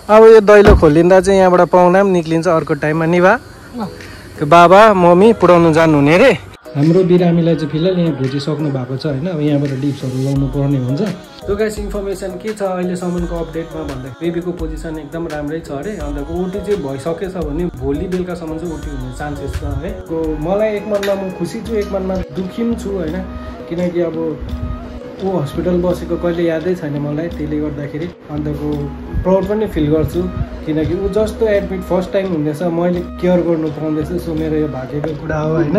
अब यो दैलो खोलिँदा चाहिँ यहाँबाट पाहुना पनि निक्लिन्छ अर्को टाइममा नि बाबा मम्मी पुऱ्याउनु जानुहुने रे। हाम्रो बिरामीलाई चाहिँ फिलहाल यहाँ भेटिसक्नु भएको छ होइन। अब यहाँबाट डिप्सहरू लाउनु पर्ने हुन्छ। त्यो गाइस इन्फर्मेसन के छ अहिलेसम्मको अपडेटमा भन्दा बेबीको पोजिसन एकदम राम्रै छ अरे। अन्त ओटी चाहिँ भइसकेछ भने भोलि बेलुकासम्म चाहिँ ओटी हुने चान्सेस छ है। मलाई एक मनमा म खुसी छु एक मनमा दुःखी पनि छु होइन। किनकि अब ऊ हस्पिटल बसेको कहिले यादै छैन मलाई, त्यसले गर्दाखेरि अन्तको प्राउड पनि फिल गर्छु किनकि ऊ जस्तो एडमिट फर्स्ट टाइम हुँदैछ मैले केयर गर्नु पाउँदैछु। सो मेरो यो भाग्यको कुरा हो होइन।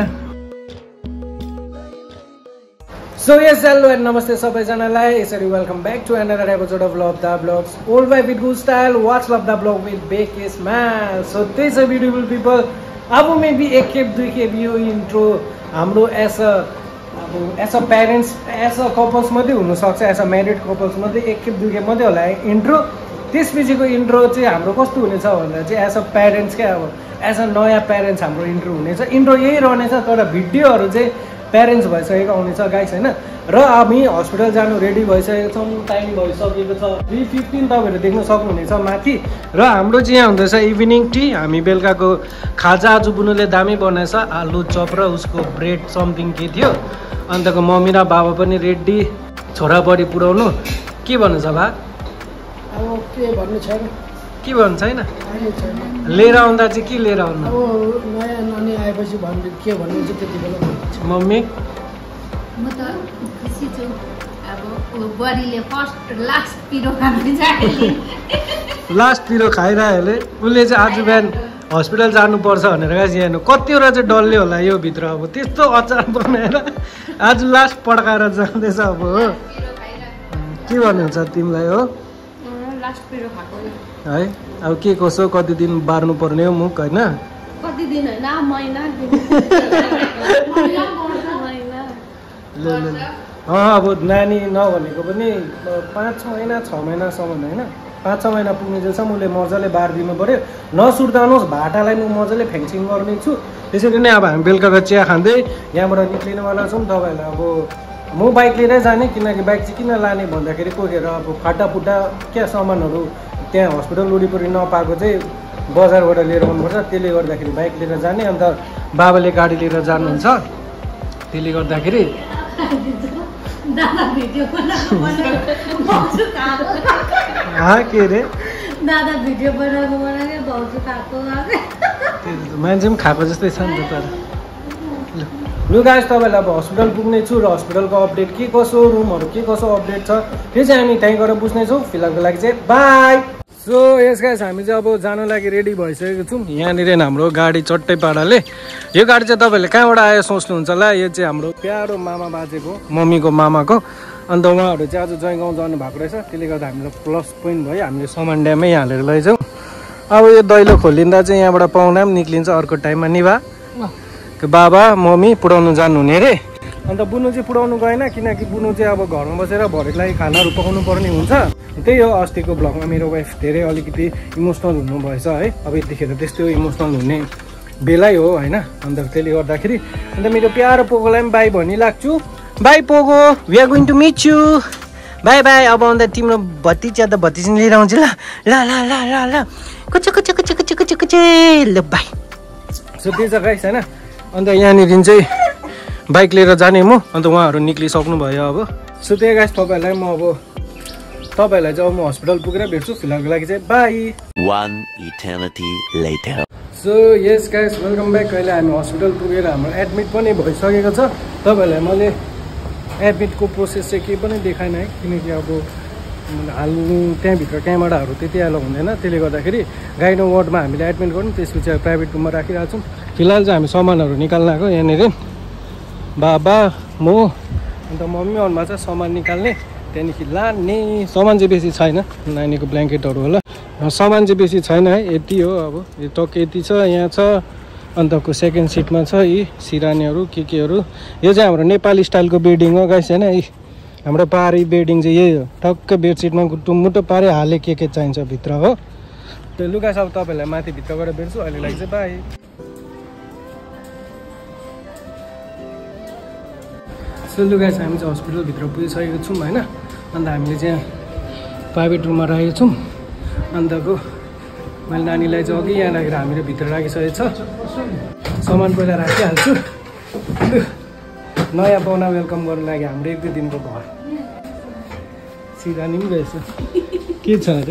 सो यस हेलो एन्ड नमस्ते सबैजनालाई, यसरी welcome back to another episode of love the blogs old by with good style. What's love the blog with बेकेस म्यान। सो त्यही छ ब्युटिफुल पिपल। अब मेबी एक खेप दुई खेप यो इन्ट्रो हाम्रो as a parents as a couples मात्रै हुनसक्छ, एज अ म्यारिड कपल्स मात्रै एक खेप दुई खेप मात्रै होला इन्ट्रो। त्यसपछिको इन्ट्रो चाहिँ हाम्रो कस्तो हुनेछ भन्दा चाहिँ एज अ प्यारेन्ट्स क्या, अब एज अ नयाँ प्यारेन्ट्स हाम्रो इन्ट्रो हुनेछ। इन्ट्रो यही रहनेछ तर भिडियोहरू चाहिँ प्यारेन्ट्स भइसकेको आउनेछ गाइस होइन। र हामी हस्पिटल जानु रेडी भइसकेको छौँ, टाइम भइसकेको छ 3:15 तपाईँहरू देख्न सक्नुहुनेछ माथि। र हाम्रो चाहिँ यहाँ हुँदैछ इभिनिङ टी। हामी बेलुकाको खाजा आज बुनुले दामी बनाएछ, आलु चप र उसको ब्रेड समथिङ के थियो। अन्तको मम्मी र बाबा पनि रेडी छोराबडी पुऱ्याउनु। के भन्नु छ बा? अब के भन्नु छैन, के भन्नु छैन? लिएर आउँदा चाहिँ के लिएर आउनु? अब नयाँ नानी आएपछि भन्नु के भन्नु चाहिँ त्यति बेला भन्छु। मम्मी म त खुसी छु। अब बुहारीले फर्स्ट लास्ट पिरो खानु जाने, लास्ट पिरो खाइरह्यो अरे। उसले चाहिँ आज बिहान हस्पिटल जानुपर्छ भनेर गाइस यहाँ कतिवटा चाहिँ डल्ले होला यो भित्र। अब त्यस्तो अचार बनाएर आज लास्ट पड्काएर जाँदैछ अब हो। के भन्नुहुन्छ तिमीलाई हो? लास्ट पिरो खाएको है अब के कसो कति दिन बार्नु पर्ने हो मुख होइन? कति दिन होइन महिना अब नानी नभनेको पनि 5 महिना 6 महिनासम्म होइन। 5-6 महिना पुग्ने जसम्म उसले मजाले बारिदिनु पऱ्यो। नसुर्ताउनुहोस्, भाटालाई म मजाले फ्याङ्सिङ गर्ने छु। त्यसरी नै अब हामी बेलुकाको चिया खाँदै यहाँबाट निक्लिनुवाला छौँ। तपाईँहरूलाई अब म बाइक लिएरै जाने, किनकि बाइक चाहिँ किन लाने भन्दाखेरि कोहीखेर अब फाटाफुटा क्या सामानहरू त्यहाँ हस्पिटल वरिपरि नपाएको चाहिँ बजारबाट लिएर आउनुपर्छ। त्यसले गर्दाखेरि बाइक लिएर जाने। अन्त बाबाले गाडी लिएर जानुहुन्छ। त्यसले गर्दाखेरि के अरे दादा भिडियो बनाएको भाउजू खाएको मान्छे पनि खाएको जस्तै छ नि त। तर लु गाइस तपाईँलाई अब हस्पिटल पुग्ने छु र हस्पिटलको अपडेट के कसो, रुमहरू के कसो अपडेट छ त्यो चाहिँ हामी त्यहीँ गएर बुझ्नेछौँ। फिलहालको लागि चाहिँ बाई। सो यस गाइस हामी चाहिँ अब जानु लागि रेडी भइसकेको छौँ। यहाँनिर हाम्रो गाडी चट्टै पाराले। यो गाडी चाहिँ तपाईँहरूले कहाँबाट आयो सोच्नुहुन्छ होला, यो चाहिँ हाम्रो प्यारो मामा बाजेको मम्मीको मामाको। अन्त उहाँहरू चाहिँ आज जयगाउँ जानु भएको रहेछ। त्यसले गर्दा हामीलाई प्लस पोइन्ट भयो, हामीले सामान ड्यामै हालेर लैजाउँ। अब यो दैलो खोलिँदा चाहिँ यहाँबाट पाहुना पनि निक्लिन्छ अर्को टाइममा नि बाबा मम्मी पुऱ्याउनु जानुहुने रे। अन्त बुनु चाहिँ पुऱ्याउनु गएन किनकि बुनु चाहिँ अब घरमा बसेर भरेको लागि खानाहरू पकाउनु पर्ने हुन्छ। त्यही हो अस्तिको ब्लगमा मेरो वाइफ धेरै अलिकति इमोसनल हुनुभएछ है। अब यतिखेर त्यस्तै इमोसनल हुने बेलै हो होइन। अन्त त्यसले गर्दाखेरि अन्त मेरो प्यारो पोगोलाई पनि बाई भनिलाग्छु। Bye Pogo, we are going to meet you. Bye bye. अब अन्त तिम्रो भतिजा त भतिजी लिएर आउँछ ल ल ल ल ल ल कुचे कुचे कुचे कुचे कुचे कुचे ल बाई। सो त्यही छ गाइस होइन। अन्त यहाँनिर चाहिँ बाइक लिएर जाने म। अन्त उहाँहरू निक्लिसक्नु भयो अब। सो त्यही गाइस तपाईँहरूलाई म अब तपाईँहरूलाई चाहिँ अब म हस्पिटल पुगेर भेट्छु। फिलहालको लागि चाहिँ bye. So yes guys welcome back. अहिले हामी हस्पिटल पुगेर हाम्रो एडमिट पनि भइसकेको छ। तपाईँहरूलाई मैले एडमिटको प्रोसेस चाहिँ केही पनि देखाएन है, किनकि अब हाल्नु त्यहाँभित्र क्यामेराहरू त्यति हाल्नु हुँदैन। त्यसले गर्दाखेरि गाइनो वार्डमा हामीले एडमिट गर्नु, त्यसपछि प्राइभेट रुममा राखिरहेको छौँ। फिलहाल चाहिँ हामी सामानहरू निकाल्न आएको। यहाँनिर बाबा म अन्त मम्मी आउनुभएको छ सामान निकाल्ने। त्यहाँदेखि लाने सामान चाहिँ बेसी छैन, नानीको ब्ल्याङ्केटहरू होला। सामान चाहिँ बेसी छैन है, यति हो। अब यो टक्क यति छ, यहाँ छ। अन्तको सेकेन्ड सिटमा छ यी सिरानीहरू केहरू। यो चाहिँ हाम्रो नेपाली स्टाइलको बेडिङ हो गाइस होइन। हाम्रो पाहाडी बेडिङ चाहिँ यही हो। टक्क बेडसिटमा टुमुटो पारे हाले के चाहिन्छ भित्र हो। त्यो लुगा सब तपाईँहरूलाई माथि भित्र गएर भेट्छु। अहिले लागि चाहिँ बाई। सो लुगा चाहिँ हामी चाहिँ हस्पिटलभित्र पुगिसकेको छौँ होइन। अन्त हामीले चाहिँ प्राइभेट रुममा राखेको छौँ। अन्तको मैले नानीलाई चाहिँ अघि यहाँ राखेर हामीले भित्र राखिसकेको छ सामान पहिला राखिहाल्छु नयाँ पाहुना वेलकम गर्नु लागि हाम्रो 1-2 दिनको घर सिरानी पनि रहेछ के छ अरे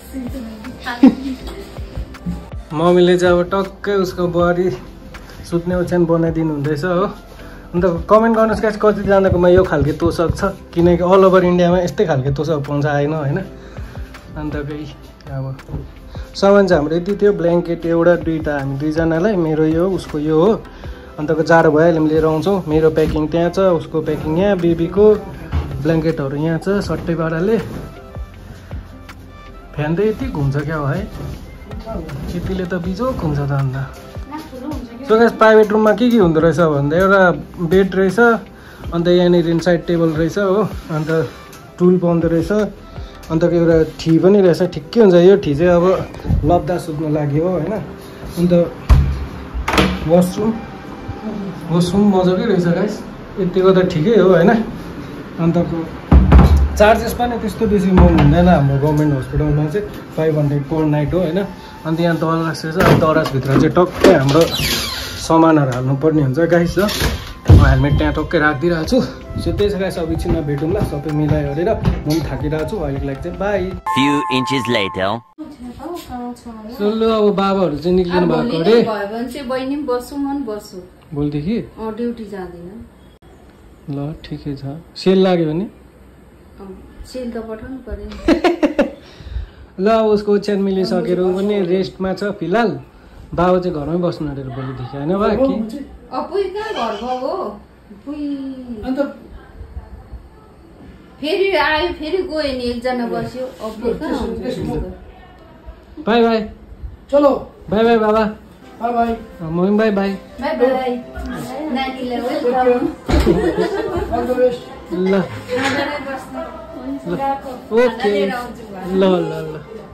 मम्मीले चाहिँ अब टक्कै उसको बुहारी सुत्ने ओछ्यान बनाइदिनु हुँदैछ हो अन्त कमेन्ट गर्नुहोस् गाइस कतिजनाकोमा यो खालको तोसक छ किनकि अल ओभर इन्डियामा यस्तै खालको तोसक पाउँछ आएन होइन अन्त फेरि अब सामान चाहिँ हाम्रो यति थियो ब्ल्याङ्केट एउटा 2टा हामी 2जनालाई मेरो यो उसको यो हो अन्तको जाडो भइहाल्यो हामी लिएर आउँछौँ मेरो प्याकिङ त्यहाँ छ उसको प्याकिङ यहाँ बेबीको ब्ल्याङ्केटहरू यहाँ छ सट्टै पाराले फ्यान त यति घुम्छ क्या हो है यतिले त बिजोक हुन्छ त अन्त सो गाइस प्राइभेट रुममा के हुँदो रहेछ भन्दा एउटा बेड रहेछ अन्त यहाँनिर इनसाइड टेबल रहेछ हो अन्त टुल पाउँदो रहेछ अन्त एउटा ठी पनि रहेछ ठिकै हुन्छ यो ठी चाहिँ अब लप्दा सुत्नु लागि हो होइन अन्त वासरुम मजाकै रहेछ गाइस यतिको त ठिकै हो होइन अन्तको चार्जेस पनि त्यस्तो बेसी महँगो हुँदैन हाम्रो गभर्मेन्ट हस्पिटलमा चाहिँ 500 पर नाइट हो होइन अन्त यहाँ दराज रहेछ दराजभित्र चाहिँ टक्कै हाम्रो सामानहरू हाल्नुपर्ने हुन्छ गाइस हो हेलमेट त्यहाँ टक्कै राखिदिइरहेको छु सो त्यही छ गाइस अब एकछिनमा भेटौँला सबै मिलाइ गरेर म पनि थाकिरहेको छु अहिलेको लागि चाहिँ बाई सो ल अब बाबाहरू चाहिँ निक्लिनु भएको अरे भोलिदेखि ड्युटी जाँदैन ल ठिकै छ सेल लाग्यो भने सेल त पठाउनु पर्यो ल उसको ओछ्यान मिलिसकेर पनि रेस्टमा छ फिलहाल बाबा चाहिँ घरमै बस्नु अरे भोलिदेखि होइन बा कि अन्त फेरि आयो फेरि गयो नि एकजना बस्यो बाई बाई चलो बाई बाई बाबा bye bye mummy bye bye bye bye नानीलाई वेलकम अल द बेस्ट ल ओके ल ल ल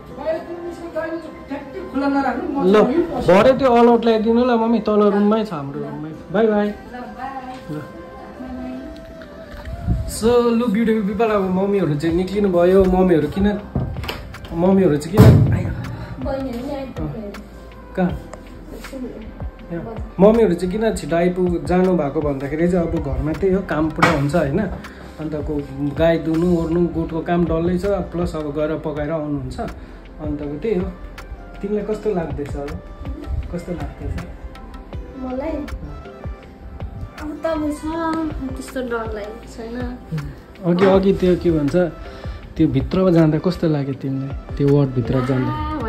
ल भरे त्यो अल आउट ल्याइदिनु ल मम्मी तल रुममै छ हाम्रो रुममै बाई बाई ल सो लु ब्युटिफुल पिपल अब मम्मीहरू चाहिँ निक्लिनु भयो मम्मीहरू चाहिँ किन कहाँ मम्मीहरू चाहिँ किन छिटो जानु भएको भन्दाखेरि चाहिँ अब घरमा त्यही हो काम पुरा हुन्छ होइन अन्तको गाई दुनु ओर्नु गोठको काम डल्लै छ प्लस अब गएर पकाएर आउनुहुन्छ अन्तको त्यही हो तिमीलाई कस्तो लाग्दैछ अब कस्तो लाग्दैछ मलाई अब त छ त्यस्तो डर लागेको छैन अघि त्यो के भन्छ त्यो भित्रमा जाँदा कस्तो लाग्यो तिमीलाई त्यो वार्डभित्र जाँदा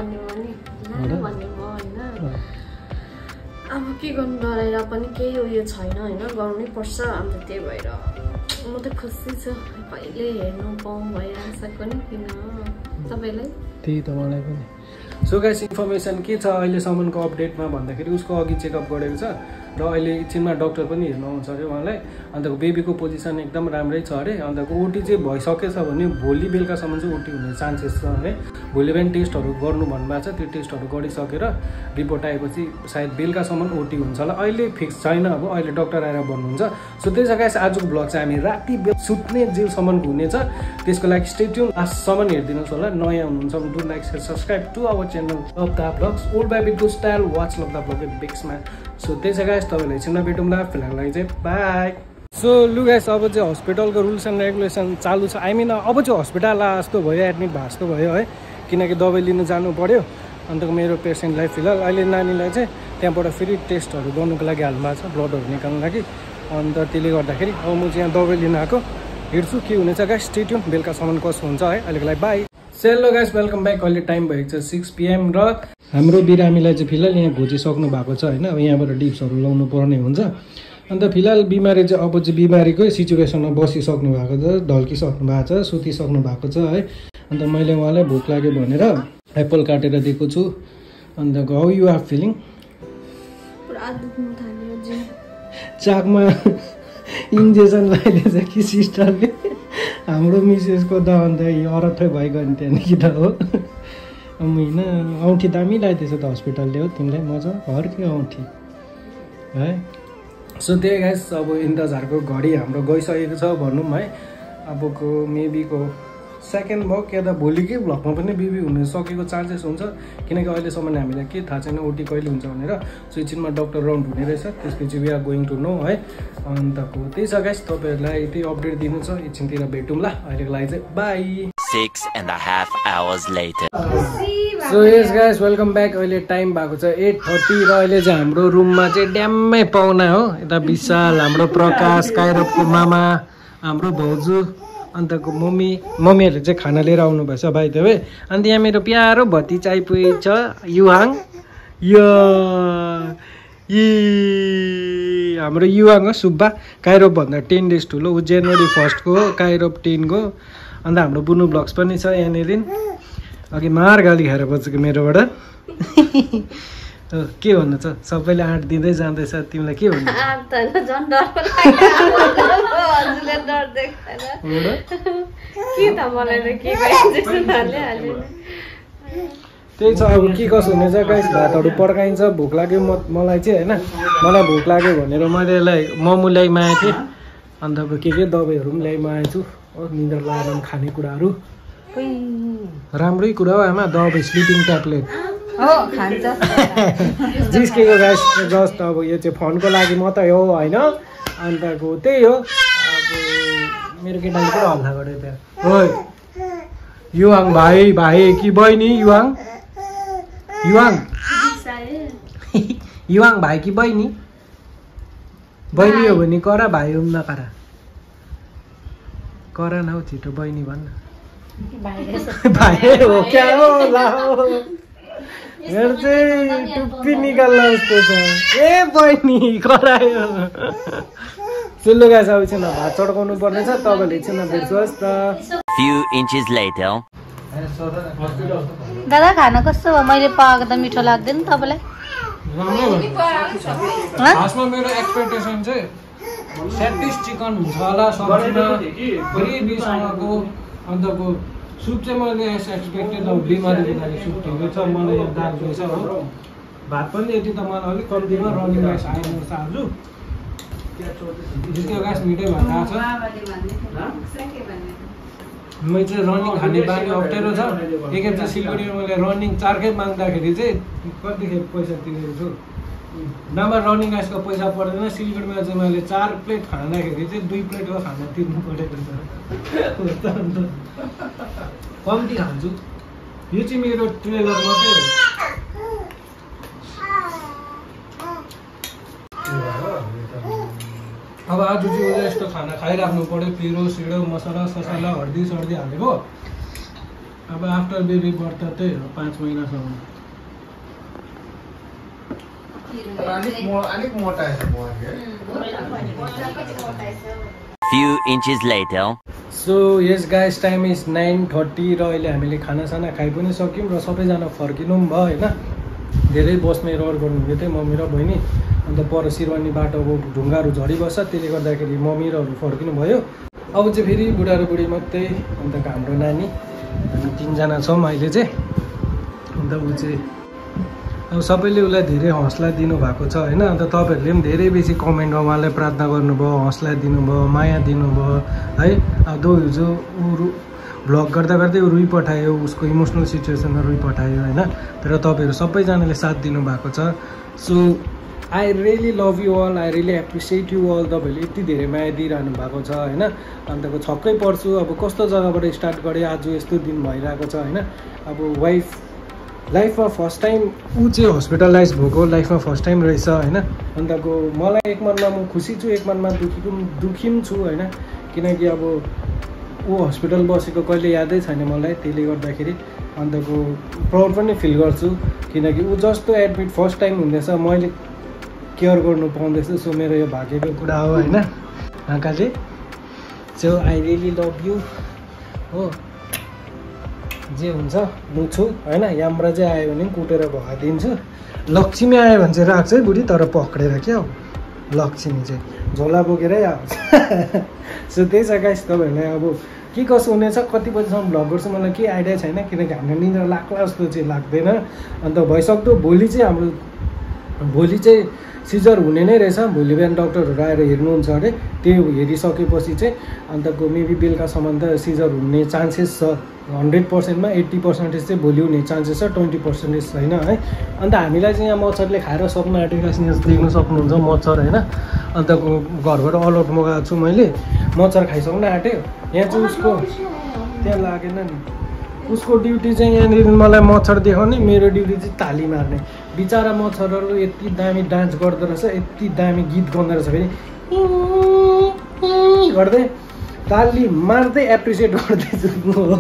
अब के गर्नु डराएर पनि केही उयो छैन होइन गर्नै पर्छ अन्त त्यही भएर म त खुसी छु कहिले हेर्नु पाउँ भइरहेको नि किन तपाईँलाई त्यही त मलाई पनि सो गाइस इन्फर्मेसन के छ अहिलेसम्मको अपडेटमा भन्दाखेरि उसको अघि चेकअप गरेको छ र अहिले एकछिनमा डक्टर पनि हेर्नु आउँछ अरे उहाँलाई अन्तको बेबीको पोजिसन एकदम राम्रै छ अरे अन्तको ओटी चाहिँ भइसकेछ भने भोलि बेलुकासम्म चाहिँ ओटी हुने चान्सेस छ है भोलि बिहान टेस्टहरू गर्नु भन्नुभएको छ त्यो टेस्टहरू गरिसकेर रिपोर्ट आएपछि सायद बेलुकासम्म ओटी हुन्छ होला अहिले फिक्स छैन अब अहिले डक्टर आएर भन्नुहुन्छ सो त्यही छ गाइस आजको ब्लग चाहिँ हामी राति सुत्ने जेलसम्मको हुनेछ त्यसको लागि स्टे ट्युन लास्टसम्म हेरिदिनुहोस् होला नयाँ हुनुहुन्छ भने do like share subscribe to our channel love the blogs old by big style watch love the blog बिग्समा सो त्यही छ गाइस तपाईँलाई एकछिनमा भेटौँला फिलहाल लागि चाहिँ बाई सो लु गाइस अब चाहिँ हस्पिटलको रुल्स एन्ड रेगुलेसन चालु छ आई मिन अब चाहिँ हस्पिटल जस्तो भयो एडमिट भएको जस्तो भयो है किनकि दबाई लिनु जानु पर्यो अन्त मेरो पेसेन्टलाई फिलहाल अहिले नानीलाई चाहिँ त्यहाँबाट फेरि टेस्टहरू गर्नुको लागि हाल्नुभएको छ ब्लडहरू निकाल्नु लागि अन्त त्यसले गर्दाखेरि अब म चाहिँ यहाँ दबाई लिन आएको हेर्छु के हुनेछ गाइस स्टे ट्युन बेलुकासम्म कसो हुन्छ है अहिलेको लागि बाई सेलो गाइस वेलकम ब्याक अहिले टाइम भएको छ 6 PM र हाम्रो बिरामीलाई चाहिँ फिलहाल यहाँ घोचिसक्नु भएको छ होइन अब यहाँबाट डिप्सहरू लाउनु पर्ने हुन्छ अन्त फिलहाल बिमारी चाहिँ अब चाहिँ बिमारीकै सिचुएसनमा बसिसक्नु भएको छ ढल्किसक्नु भएको छ सुतिसक्नु भएको छ है अन्त मैले उहाँलाई भोक लाग्यो भनेर एप्पल काटेर दिएको छु अन्त हाउ यु आर फिलिङ चाकमा इन्जेक्सन लगाइदिएछ कि सिस्टरले हाम्रो मिसेसको त अन्त अरथै भइगयो नि त्यहाँदेखि त हो होइन औँठी दामी लगाइदिएछ त हस्पिटलले हो तिमीलाई मजा घरकै औँठी है सो त्यही गाइस अब इन्तजारको घडी हाम्रो गइसकेको छ भनौँ है अबको मेबीको सेकेन्ड भयो कि त भोलिकै भ्लगमा पनि बिबी हुन सकेको चान्सेस हुन्छ किनकि अहिलेसम्म हामीलाई के थाहा छैन ओटी कहिले हुन्छ भनेर सो एकछिनमा डक्टर राउन्ड हुने रहेछ त्यसपछि we are going to know है अन्तको त्यही छ गाइस तपाईँहरूलाई त्यही अपडेट दिनु छ एकछिनतिर भेटौँला अहिलेको लागि चाहिँ bye 6.5 hours later. So yes guys welcome back अहिले टाइम भएको छ 8:30 र अहिले चाहिँ हाम्रो रुममा चाहिँ ड्याम्मै पाहुना हो यता विशाल हाम्रो प्रकाश काइरोको मामा हाम्रो भाउजू अन्तको मम्मीहरूले चाहिँ खाना लिएर आउनुभएछ भाइ देवे अन्त यहाँ मेरो प्यारो भतिजा आइपुगेको छ युहाङ हाम्रो युहाङ हो सुब्बा काइरोभन्दा 10 डेज ठुलो ऊ जनवरी 1 को हो काइरोभ 10 को अन्त हाम्रो बुनु ब्लग्स पनि छ यहाँनिर अघि मार गाली खाएर बसेको मेरोबाट के भन्नु छ सबैले आँट दिँदै जाँदैछ तिमीलाई के भन्नु त्यही छ अब के कसो हुनेछ गाइस भातहरू पड्काइन्छ भोक लाग्यो मलाई चाहिँ होइन मलाई भोक लाग्यो भनेर मैले यसलाई मोमो ल्याइमा आएको थिएँ अन्त अब के दबाईहरू पनि ल्याइमा आएको छु हो निन्द्रा लगाएर खानेकुराहरू राम्रै कुरा हो आमा दबाई स्लिपिङ ट्याब्लेट जिस्केको गाइस जस्ट अब यो चाहिँ फनको लागि मात्रै हो होइन अन्तको त्यही हो अब मेरो केटाले पुरा हल्ला गऱ्यो त्यहाँ हो युहाङ भाइ कि बहिनी युहाङ भाइ कि बहिनी हो भने करा भाइ हो नकरा करा न हौ छिटो बहिनी भन्न भाइ हो क्या हो ला मेरो चाहिँ टुप्पी निकाल्न जस्तो छ ए बहिनी करायो सुल्लु गाइस अब एकछिन भात चड्काउनु पर्नेछ तपाईँले एकछिन भेट्नुहोस् त Few inches later. दादा खाना कस्तो भयो मैले पाएको त मिठो लाग्दैन तपाईँलाई खासमा मेरो एक्सपेक्टेसन चाहिँ स्याटिस चिकन हुन्छ होला सब्जीमा ग्रेभीसँगको अन्तको सुप चाहिँ मैले एक्सपेक्टेड अब बिमारीको लागि सुप ठिकै छ मलाई यहाँ दाल रहेछ हो भात पनि यति त मलाई अलिक कम्तीमा रनिङ राइस आएको छ आज जिस्के गाइस मिठै भात आएको छ मैले चाहिँ रनिङ खाने बानी अप्ठ्यारो छ एकखेप चाहिँ सिलगढीमा मैले रनिङ 4 खेप माग्दाखेरि चाहिँ कतिखेप पैसा तिरेको छु नभए रनिङ राइसको पैसा पर्दैन सिलगढीमा चाहिँ मैले 4 प्लेट खाँदाखेरि चाहिँ 2 प्लेटको खाना तिर्नु परेको छ कम्ती खान्छु यो चाहिँ मेरो ट्रेलर मात्रै हो अब आज चाहिँ उसले यस्तो खाना खाइराख्नु पऱ्यो पिरो सिडो मसला ससला हर्दी सर्दी हालेको अब आफ्टर बेबी बर्थ त्यही हो 5 महिनासम्म Few inches later. So yes guys time is 9:30 र अहिले हामीले खानासाना खाइ पनि सक्यौँ र सबैजना फर्किनु पनि भयो होइन धेरै बसमै रहर गर्नुहुन्थ्यो थियो मम्मी र बहिनी अन्त पर सिरवानी बाटोको ढुङ्गाहरू झरिबस्छ त्यसले गर्दाखेरि मम्मी रहरू फर्किनु भयो अब चाहिँ फेरि बुढा र बुढी मात्रै अन्त हाम्रो नानी हामी 3 जना छौँ अहिले चाहिँ अन्त ऊ चाहिँ अब सबैले उसलाई धेरै हौसला दिनुभएको छ होइन अन्त तपाईँहरूले पनि धेरै बेसी कमेन्टमा उहाँलाई प्रार्थना गर्नुभयो हौसला दिनुभयो माया दिनुभयो है अब हिजो ऊ भ्लग गर्दा गर्दै ऊ रुई पठायो उसको इमोसनल सिचुएसनमा रुई पठायो होइन तर तपाईँहरू सबैजनाले साथ दिनुभएको छ so I really love you all I really appreciate you all तपाईँहरूले यति धेरै माया दिइरहनु भएको छ होइन अन्तको छक्कै पर्छु अब कस्तो जग्गाबाट स्टार्ट गरेँ आज यस्तो दिन भइरहेको छ होइन अब लाइफमा फर्स्ट टाइम ऊ चाहिँ हस्पिटलाइज भएको लाइफमा फर्स्ट टाइम रहेछ होइन अन्तको मलाई एक मनमा म खुसी छु एक मनमा दुखी पनि छु होइन किनकि अब ऊ हस्पिटल बसेको कहिले यादै छैन मलाई त्यसले गर्दाखेरि अन्तको प्राउड पनि फिल गर्छु किनकि ऊ जस्तो एडमिट फर्स्ट टाइम हुँदैछ मैले केयर गर्नु पाउँदैछु सो मेरो यो भाग्यको कुरा हो होइन आँखाले so I really love you हो जे हुन्छ म छु होइन यमराज आयो भने पनि कुटेर भगाइदिन्छु लक्ष्मी आयो भने चाहिँ राख्छ है बुढी तर पक्रेर क्या हो लक्ष्मी चाहिँ झोला बोकेरै आउँछ सो त्यही छ गाइस तपाईँहरूलाई अब के कसो हुनेछ कति बजीसम्म भ्लग गर्छु मलाई केही आइडिया छैन किनकि हाम्रो निन्द्रा लाग्ला जस्तो चाहिँ लाग्दैन अन्त भइसक्दो भोलि चाहिँ हाम्रो भोलि चाहिँ सिजर हुने नै रहेछ। भोलि बिहान डक्टरहरू आएर हेर्नुहुन्छ अरे। त्यो हेरिसकेपछि चाहिँ अन्तको मेबी बेलुकासम्म त सिजर हुने चान्सेस छ। 100% मा 80% चाहिँ भोलि हुने चान्सेस छ, 20% छैन है। अन्त हामीलाई चाहिँ यहाँ मच्छरले खाएर सक्नु आँटेको यहाँ देख्न सक्नुहुन्छ मच्छर होइन। अन्त घरबाट अलर्ट मगाएको छु मैले, मच्छर खाइसक्नु आँट्यो। यहाँ चाहिँ उसको त्यहाँ लागेन नि, उसको ड्युटी चाहिँ यहाँनिर मलाई मच्छर देखाउने, मेरो ड्युटी चाहिँ ताली मार्ने। बिचरा मच्छरहरू यति दामी डान्स गर्दो रहेछ, यति दामी गीत गाउँदो रहेछ फेरि गर्दै ताली मार्दै एप्रिसिएट गर्दैछु हो।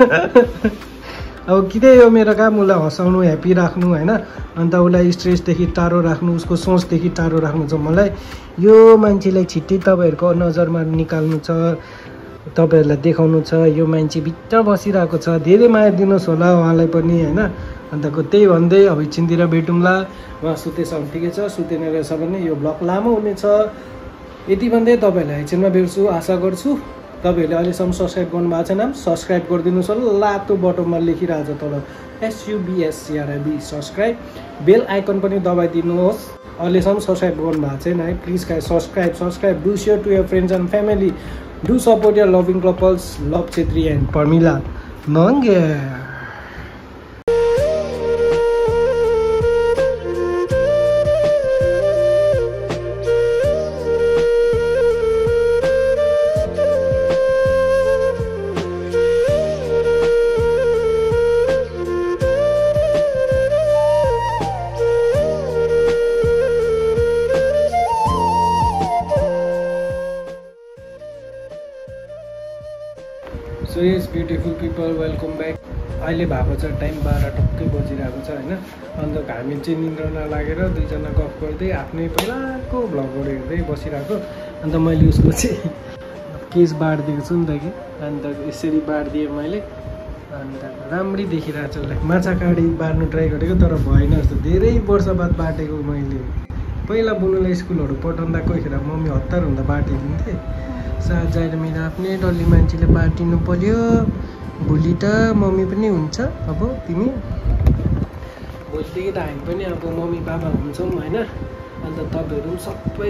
अब किन यो मेरो काम, उसलाई हँसाउनु, ह्याप्पी राख्नु होइन। अन्त उसलाई स्ट्रेसदेखि टाढो राख्नु, उसको सोचदेखि टाढो राख्नु छ मलाई। यो मान्छेलाई छिट्टै तपाईँहरूको नजरमा निकाल्नु छ, तपाईँहरूलाई देखाउनु छ यो मान्छे भित्र बसिरहेको छ। धेरै माया दिनुहोस् होला उहाँलाई पनि होइन। अन्तको त्यही भन्दै अब एकछिनतिर भेटौँला। उहाँ सुतेछ भने ठिकै छ, सुतेन रहेछ भने यो ब्लग लामो हुनेछ। यति भन्दै तपाईँहरूलाई एकछिनमा भेट्छु आशा गर्छु। तपाईँहरूले अहिलेसम्म सब्सक्राइब गर्नुभएको छैन, सब्सक्राइब गरिदिनुहोस् होला। लातो बटनमा लेखिरहेको छ तल SUBSCRIB सब्सक्राइब। बेल आइकन पनि दबाइदिनुहोस्। अहिलेसम्म सब्सक्राइब गर्नुभएको छैन है, please guys subscribe. Do share to your friends and family. Do support your loving couples, Lav Chhetri and Parmila Nange. So yes beautiful people welcome back. अहिले भएको छ टाइम 12 टक्कै बजिरहेको छ होइन। अन्त हामी चाहिँ निन्द्रा नलागेर दुईजना गफ गर्दै आफ्नै पहिलाको भ्लगहरू हेर्दै बसिरहेको। अन्त मैले उसको चाहिँ केस बाँडिदिएको छु नि त कि, अन्त यसरी बाँडिदिएँ मैले। अन्त राम्रै देखिरहेको छ उसलाई। माछा काँडी बाँड्नु ट्राई गरेको तर भएन जस्तो, धेरै वर्ष बाद बाँटेको मैले। पहिला बुनुलाई स्कुलहरू पठाउँदा कोही खेर मम्मी हतार हुँदा बाँटिदिन्थेँ। साथ जाएर मेरो आफ्नै डल्ली मान्छेले बाँटिनु पर्यो। भोलि त मम्मी पनि हुन्छ, अब तिमी भोलिदेखि त हामी पनि अब मम्मी बाबा हुन्छौँ होइन। अन्त तपाईँहरू पनि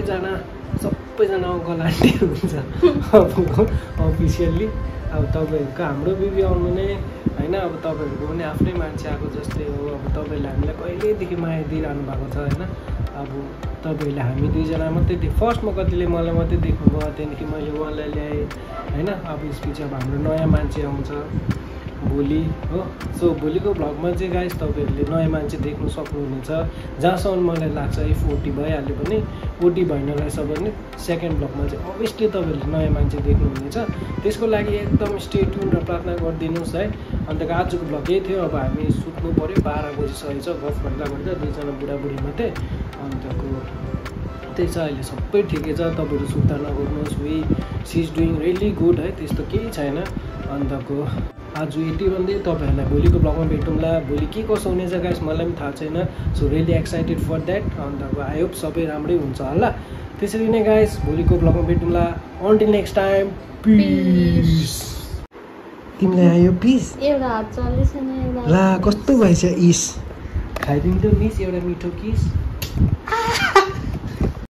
सबैजना अङ्कल आन्टी हुन्छ अब अफिसियल्ली। अब तपाईँहरूको हाम्रो बिबी आउनु नै होइन, अब तपाईँहरूको पनि आफ्नै मान्छे आएको जस्तै हो। अब तपाईँहरूले हामीलाई कहिलेदेखि माया दिइरहनु भएको छ होइन। अब तपाईँहरूले हामी दुईजना मात्रै फर्स्टमा कतिले मलाई मात्रै देख्नुभयो, त्यहाँदेखि मैले उहाँलाई ल्याएँ होइन। अब यसपछि अब हाम्रो नयाँ मान्छे आउँछ भोलि हो। सो भोलिको भ्लगमा चाहिँ गाइस तपाईँहरूले नयाँ मान्छे देख्नु सक्नुहुनेछ। जहाँसम्म मलाई लाग्छ इफ OT भइहाल्यो भने, OT भएन रहेछ भने सेकेन्ड भ्लगमा चाहिँ अभियसली तपाईँहरूले नयाँ मान्छे देख्नुहुनेछ। त्यसको लागि एकदम स्टे ट्युन र प्रार्थना गरिदिनुहोस् है। अन्त आजको भ्लग यही थियो। अब हामी सुत्नु पऱ्यो, 12 बजिसकेको छ। गफ गर्दा दुईजना बुढाबुढी मात्रै। अन्तको त्यही छ, अहिले सबै ठिकै छ। तपाईँहरू सुत्ता नगर्नुहोस्। She is doing really good है, त्यस्तो केही छैन। अन्तको आज यति भन्दै तपाईँहरूलाई भोलिको ब्लगमा भेटौँला। भोलि के कसो हुनेछ गाइस मलाई पनि थाहा छैन। So really excited for that. अन्तको आई होप सबै राम्रै हुन्छ होला। त्यसरी नै गाइस भोलिको ब्लगमा भेटौँला। Until next time, peace. तिमीलाई आयो पिस? एउटा हात चल्दैछ नि, ला कस्तो भएछ इस? खाइदिन्थ्यो मिस एउटा मिठो किस।